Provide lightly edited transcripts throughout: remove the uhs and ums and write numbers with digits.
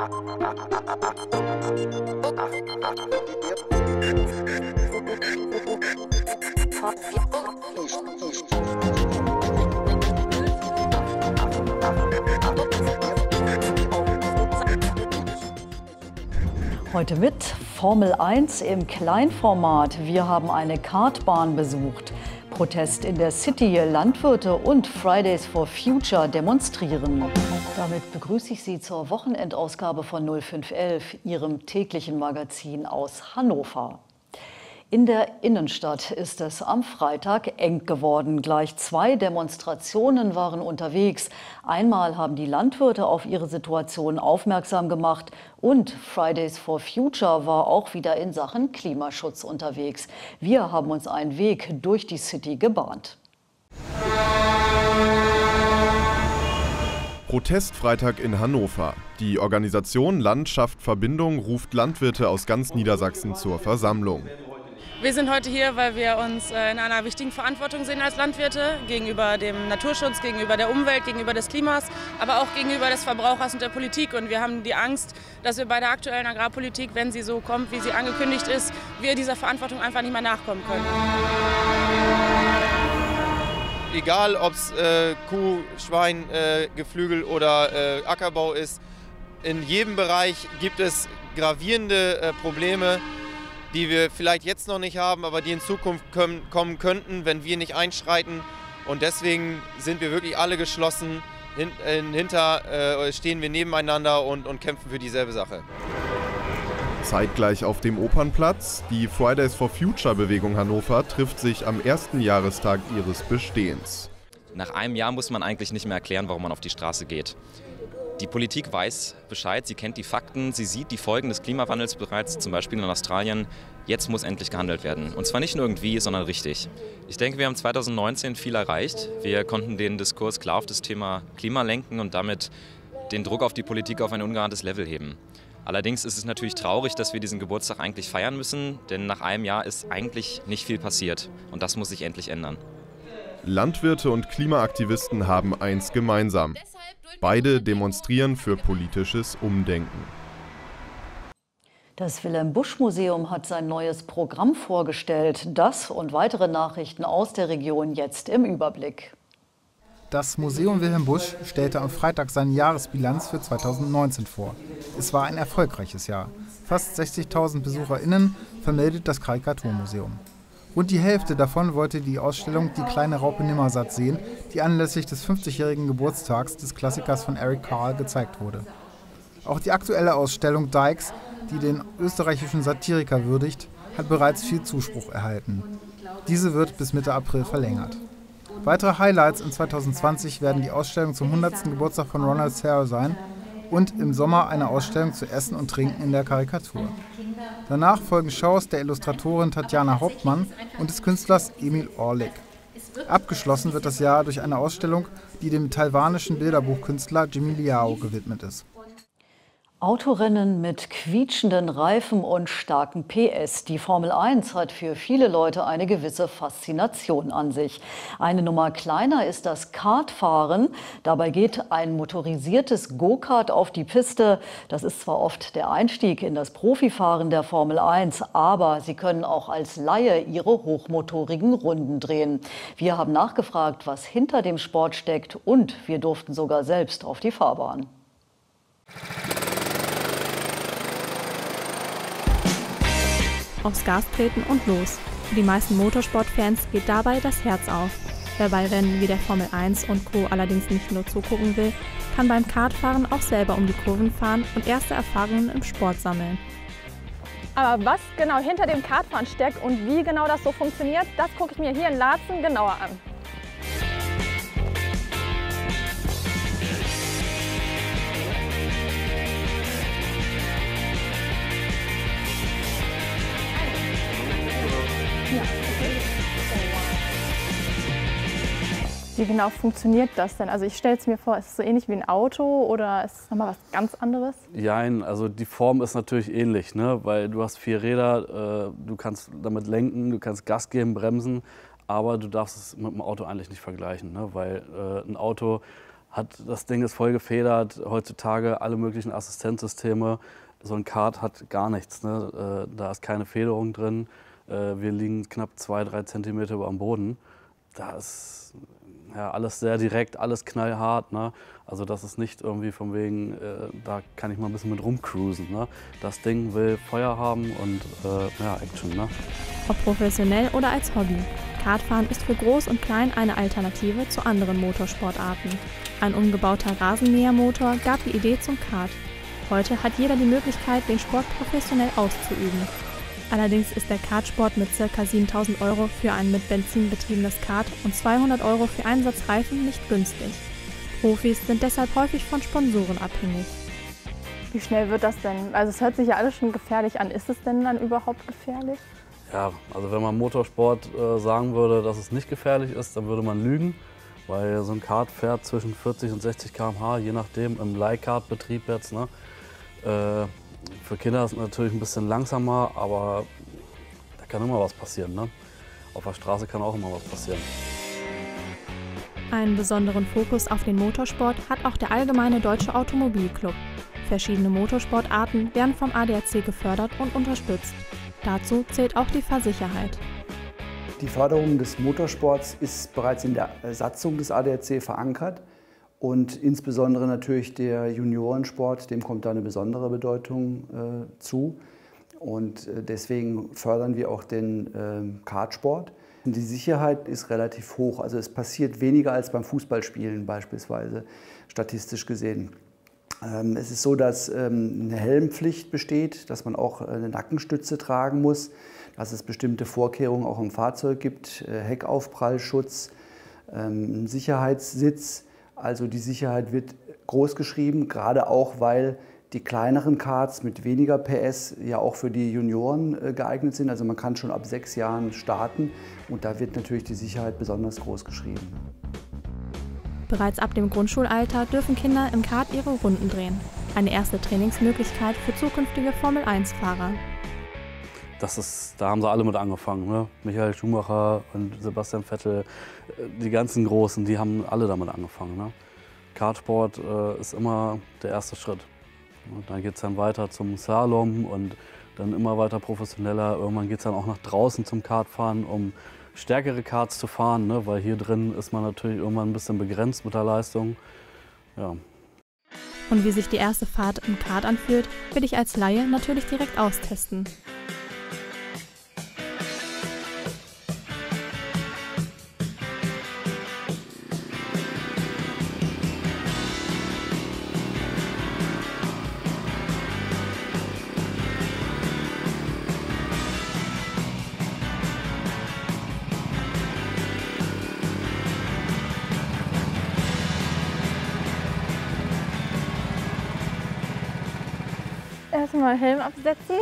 Heute mit Formel 1 im Kleinformat. Wir haben eine Kartbahn besucht. Protest in der City, Landwirte und Fridays for Future demonstrieren. Damit begrüße ich Sie zur Wochenendausgabe von 0511, Ihrem täglichen Magazin aus Hannover. In der Innenstadt ist es am Freitag eng geworden. Gleich 2 Demonstrationen waren unterwegs. Einmal haben die Landwirte auf ihre Situation aufmerksam gemacht und Fridays for Future war auch wieder in Sachen Klimaschutz unterwegs. Wir haben uns einen Weg durch die City gebahnt. Protestfreitag in Hannover. Die Organisation Landschaft Verbindung ruft Landwirte aus ganz Niedersachsen zur Versammlung. Wir sind heute hier, weil wir uns in einer wichtigen Verantwortung sehen als Landwirte gegenüber dem Naturschutz, gegenüber der Umwelt, gegenüber des Klimas, aber auch gegenüber des Verbrauchers und der Politik. Und wir haben die Angst, dass wir bei der aktuellen Agrarpolitik, wenn sie so kommt, wie sie angekündigt ist, wir dieser Verantwortung einfach nicht mehr nachkommen können. Egal, ob es Kuh, Schwein, Geflügel oder Ackerbau ist, in jedem Bereich gibt es gravierende Probleme, die wir vielleicht jetzt noch nicht haben, aber die in Zukunft kommen könnten, wenn wir nicht einschreiten. Und deswegen sind wir wirklich alle geschlossen. Stehen wir nebeneinander und kämpfen für dieselbe Sache. Zeitgleich auf dem Opernplatz. Die Fridays for Future Bewegung Hannover trifft sich am ersten Jahrestag ihres Bestehens. Nach einem Jahr muss man eigentlich nicht mehr erklären, warum man auf die Straße geht. Die Politik weiß Bescheid, sie kennt die Fakten, sie sieht die Folgen des Klimawandels bereits, zum Beispiel in Australien. Jetzt muss endlich gehandelt werden. Und zwar nicht nur irgendwie, sondern richtig. Ich denke, wir haben 2019 viel erreicht. Wir konnten den Diskurs klar auf das Thema Klima lenken und damit den Druck auf die Politik auf ein ungeahntes Level heben. Allerdings ist es natürlich traurig, dass wir diesen Geburtstag eigentlich feiern müssen, denn nach einem Jahr ist eigentlich nicht viel passiert. Und das muss sich endlich ändern. Landwirte und Klimaaktivisten haben eins gemeinsam. Beide demonstrieren für politisches Umdenken. Das Wilhelm-Busch-Museum hat sein neues Programm vorgestellt. Das und weitere Nachrichten aus der Region jetzt im Überblick. Das Museum Wilhelm Busch stellte am Freitag seine Jahresbilanz für 2019 vor. Es war ein erfolgreiches Jahr. Fast 60.000 BesucherInnen vermeldet das Karikaturmuseum. Rund die Hälfte davon wollte die Ausstellung Die kleine Raupe Nimmersatt sehen, die anlässlich des 50-jährigen Geburtstags des Klassikers von Eric Carle gezeigt wurde. Auch die aktuelle Ausstellung Dykes, die den österreichischen Satiriker würdigt, hat bereits viel Zuspruch erhalten. Diese wird bis Mitte April verlängert. Weitere Highlights in 2020 werden die Ausstellung zum 100. Geburtstag von Ronald Searle sein und im Sommer eine Ausstellung zu Essen und Trinken in der Karikatur. Danach folgen Shows der Illustratorin Tatjana Hauptmann und des Künstlers Emil Orlik. Abgeschlossen wird das Jahr durch eine Ausstellung, die dem taiwanischen Bilderbuchkünstler Jimmy Liao gewidmet ist. Autorennen mit quietschenden Reifen und starken PS. Die Formel 1 hat für viele Leute eine gewisse Faszination an sich. Eine Nummer kleiner ist das Kartfahren. Dabei geht ein motorisiertes Go-Kart auf die Piste. Das ist zwar oft der Einstieg in das Profifahren der Formel 1, aber Sie können auch als Laie Ihre hochmotorigen Runden drehen. Wir haben nachgefragt, was hinter dem Sport steckt und wir durften sogar selbst auf die Fahrbahn. Aufs Gas treten und los. Für die meisten Motorsportfans geht dabei das Herz auf. Wer bei Rennen wie der Formel 1 und Co. allerdings nicht nur zugucken will, kann beim Kartfahren auch selber um die Kurven fahren und erste Erfahrungen im Sport sammeln. Aber was genau hinter dem Kartfahren steckt und wie genau das so funktioniert, das gucke ich mir hier in Laatzen genauer an. Wie genau funktioniert das denn? Also ich stelle es mir vor, ist es so ähnlich wie ein Auto oder ist es nochmal was ganz anderes? Jein, also die Form ist natürlich ähnlich, ne? Weil du hast 4 Räder, du kannst damit lenken, du kannst Gas geben, bremsen, aber du darfst es mit dem Auto eigentlich nicht vergleichen, ne? Weil ein Auto Das Ding ist voll gefedert, heutzutage alle möglichen Assistenzsysteme. So ein Kart hat gar nichts, ne? Da ist keine Federung drin. Wir liegen knapp 2-3 Zentimeter über dem Boden. Da ist ja alles sehr direkt, alles knallhart, ne? Also das ist nicht irgendwie von wegen, da kann ich mal ein bisschen mit rumcruisen, ne? Das Ding will Feuer haben und ja, Action, ne? Ob professionell oder als Hobby. Kartfahren ist für Groß und Klein eine Alternative zu anderen Motorsportarten. Ein umgebauter Rasenmähermotor gab die Idee zum Kart. Heute hat jeder die Möglichkeit, den Sport professionell auszuüben. Allerdings ist der Kartsport mit ca. 7.000 € für ein mit Benzin betriebenes Kart und 200 € für einen Satz Reifen nicht günstig. Profis sind deshalb häufig von Sponsoren abhängig. Wie schnell wird das denn? Also es hört sich ja alles schon gefährlich an. Ist es denn dann überhaupt gefährlich? Ja, also wenn man Motorsport sagen würde, dass es nicht gefährlich ist, dann würde man lügen. Weil so ein Kart fährt zwischen 40 und 60 km/h, je nachdem im Leihkartbetrieb jetzt, ne? Für Kinder ist es natürlich ein bisschen langsamer, aber da kann immer was passieren, ne? Auf der Straße kann auch immer was passieren. Einen besonderen Fokus auf den Motorsport hat auch der Allgemeine Deutsche Automobilclub. Verschiedene Motorsportarten werden vom ADAC gefördert und unterstützt. Dazu zählt auch die Fahrsicherheit. Die Förderung des Motorsports ist bereits in der Satzung des ADAC verankert und insbesondere natürlich der Juniorensport, dem kommt da eine besondere Bedeutung zu. Und deswegen fördern wir auch den Kartsport. Die Sicherheit ist relativ hoch, also es passiert weniger als beim Fußballspielen beispielsweise, statistisch gesehen. Es ist so, dass eine Helmpflicht besteht, dass man auch eine Nackenstütze tragen muss, dass es bestimmte Vorkehrungen auch im Fahrzeug gibt, Heckaufprallschutz, Sicherheitssitz. Also die Sicherheit wird groß geschrieben, gerade auch, weil die kleineren Karts mit weniger PS ja auch für die Junioren geeignet sind. Also man kann schon ab 6 Jahren starten und da wird natürlich die Sicherheit besonders groß geschrieben. Bereits ab dem Grundschulalter dürfen Kinder im Kart ihre Runden drehen. Eine erste Trainingsmöglichkeit für zukünftige Formel-1-Fahrer. Da haben sie alle mit angefangen, ne? Michael Schumacher und Sebastian Vettel, die ganzen Großen, die haben alle damit angefangen, ne? Kartsport ist immer der erste Schritt. Und dann geht es dann weiter zum Slalom und dann immer weiter professioneller. Irgendwann geht es dann auch nach draußen zum Kartfahren, um stärkere Karts zu fahren, ne? Weil hier drin ist man natürlich irgendwann ein bisschen begrenzt mit der Leistung. Ja. Und wie sich die erste Fahrt im Kart anfühlt, will ich als Laie natürlich direkt austesten. Erstmal Helm absetzen.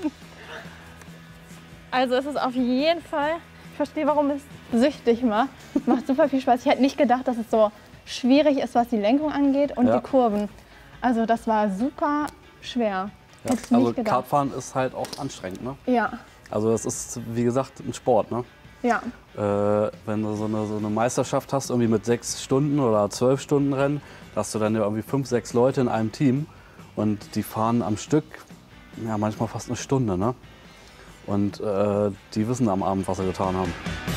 Also es ist auf jeden Fall, ich verstehe, warum es süchtig macht. Macht super viel Spaß. Ich hätte nicht gedacht, dass es so schwierig ist, was die Lenkung angeht und die Kurven. Also das war super schwer. Ja, also Kartfahren ist halt auch anstrengend, ne? Ja. Also es ist, wie gesagt, ein Sport, ne? Ja. Wenn du so eine Meisterschaft hast, irgendwie mit 6 Stunden oder 12 Stunden Rennen, hast du dann ja irgendwie 5, 6 Leute in einem Team. Und die fahren am Stück, ja, manchmal fast eine Stunde, ne? Und die wissen am Abend, was sie getan haben.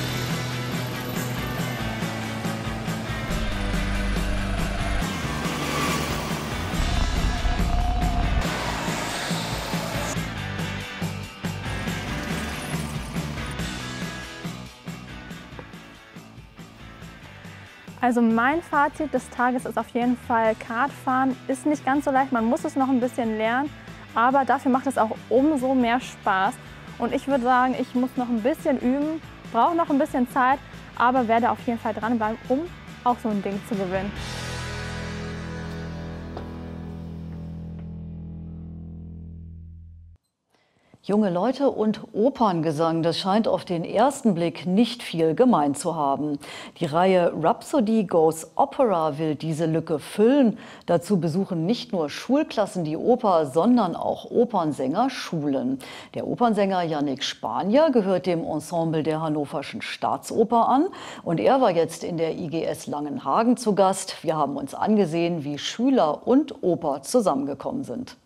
Also mein Fazit des Tages ist auf jeden Fall, Kartfahren ist nicht ganz so leicht, man muss es noch ein bisschen lernen, aber dafür macht es auch umso mehr Spaß. Und ich würde sagen, ich muss noch ein bisschen üben, brauche noch ein bisschen Zeit, aber werde auf jeden Fall dranbleiben, um auch so ein Ding zu gewinnen. Junge Leute und Operngesang, das scheint auf den ersten Blick nicht viel gemein zu haben. Die Reihe Rhapsody Goes Opera will diese Lücke füllen. Dazu besuchen nicht nur Schulklassen die Oper, sondern auch Opernsänger Schulen. Der Opernsänger Yannick Spanier gehört dem Ensemble der Hannoverschen Staatsoper an und er war jetzt in der IGS Langenhagen zu Gast. Wir haben uns angesehen, wie Schüler und Oper zusammengekommen sind.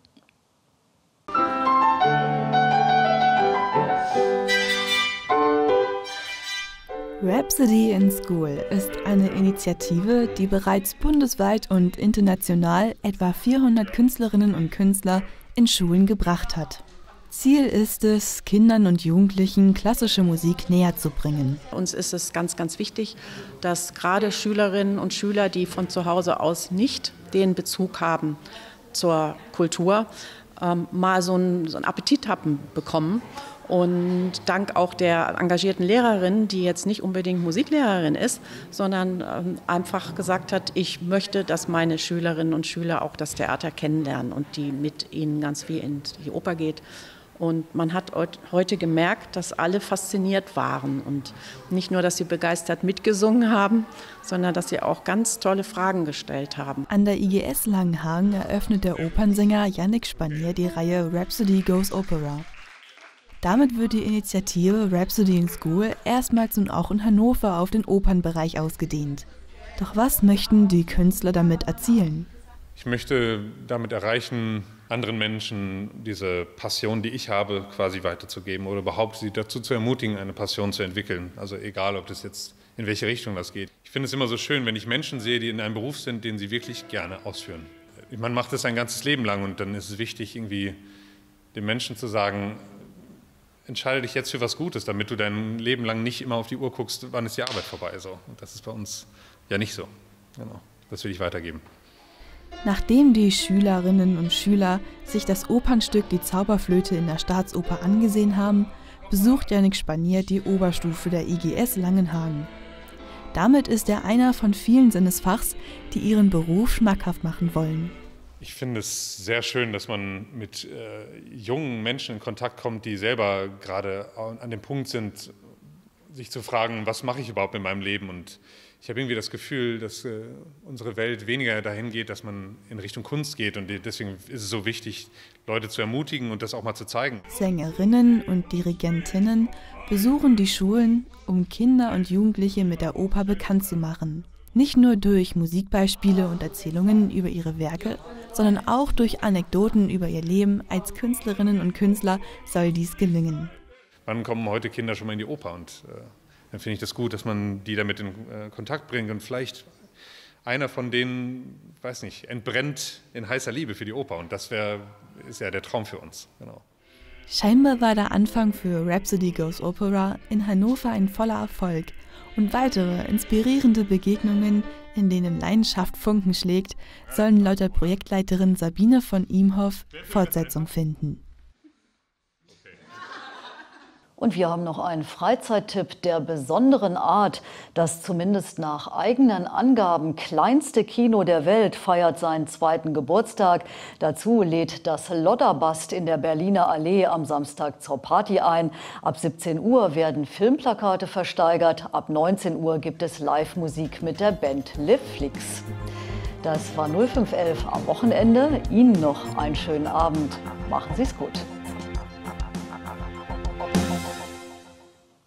Rhapsody in School ist eine Initiative, die bereits bundesweit und international etwa 400 Künstlerinnen und Künstler in Schulen gebracht hat. Ziel ist es, Kindern und Jugendlichen klassische Musik näher zu bringen. Uns ist es ganz, ganz wichtig, dass gerade Schülerinnen und Schüler, die von zu Hause aus nicht den Bezug haben zur Kultur, mal so einen Appetit haben bekommen. Und dank auch der engagierten Lehrerin, die jetzt nicht unbedingt Musiklehrerin ist, sondern einfach gesagt hat, ich möchte, dass meine Schülerinnen und Schüler auch das Theater kennenlernen und die mit ihnen ganz viel in die Oper geht. Und man hat heute gemerkt, dass alle fasziniert waren und nicht nur, dass sie begeistert mitgesungen haben, sondern dass sie auch ganz tolle Fragen gestellt haben. An der IGS Langenhagen eröffnet der Opernsänger Yannick Spanier die Reihe Rhapsody Goes Opera. Damit wird die Initiative Rhapsody in School erstmals nun auch in Hannover auf den Opernbereich ausgedehnt. Doch was möchten die Künstler damit erzielen? Ich möchte damit erreichen, anderen Menschen diese Passion, die ich habe, quasi weiterzugeben oder überhaupt sie dazu zu ermutigen, eine Passion zu entwickeln. Also egal, ob das jetzt in welche Richtung das geht. Ich finde es immer so schön, wenn ich Menschen sehe, die in einem Beruf sind, den sie wirklich gerne ausführen. Man macht das ein ganzes Leben lang und dann ist es wichtig, irgendwie den Menschen zu sagen, entscheide dich jetzt für was Gutes, damit du dein Leben lang nicht immer auf die Uhr guckst, wann ist die Arbeit vorbei. So. Und das ist bei uns ja nicht so. Genau. Das will ich weitergeben. Nachdem die Schülerinnen und Schüler sich das Opernstück Die Zauberflöte in der Staatsoper angesehen haben, besucht Yannick Spanier die Oberstufe der IGS Langenhagen. Damit ist er einer von vielen Sinnesfachs, die ihren Beruf schmackhaft machen wollen. Ich finde es sehr schön, dass man mit jungen Menschen in Kontakt kommt, die selber gerade an dem Punkt sind, sich zu fragen, was mache ich überhaupt in meinem Leben? Und ich habe irgendwie das Gefühl, dass unsere Welt weniger dahin geht, dass man in Richtung Kunst geht. Und deswegen ist es so wichtig, Leute zu ermutigen und das auch mal zu zeigen. Sängerinnen und Dirigentinnen besuchen die Schulen, um Kinder und Jugendliche mit der Oper bekannt zu machen. Nicht nur durch Musikbeispiele und Erzählungen über ihre Werke, sondern auch durch Anekdoten über ihr Leben als Künstlerinnen und Künstler soll dies gelingen. Wann kommen heute Kinder schon mal in die Oper? Und dann finde ich das gut, dass man die damit in Kontakt bringt und vielleicht einer von denen, weiß nicht, entbrennt in heißer Liebe für die Oper. Und das ist ja der Traum für uns. Genau. Scheinbar war der Anfang für Rhapsody Goes Opera in Hannover ein voller Erfolg. Und weitere inspirierende Begegnungen, in denen Leidenschaft Funken schlägt, sollen laut der Projektleiterin Sabine von Imhoff Fortsetzung finden. Und wir haben noch einen Freizeittipp der besonderen Art. Das zumindest nach eigenen Angaben kleinste Kino der Welt feiert seinen 2. Geburtstag. Dazu lädt das Lodderbast in der Berliner Allee am Samstag zur Party ein. Ab 17 Uhr werden Filmplakate versteigert. Ab 19 Uhr gibt es Live-Musik mit der Band Le Flix. Das war 0511 am Wochenende. Ihnen noch einen schönen Abend. Machen Sie es gut.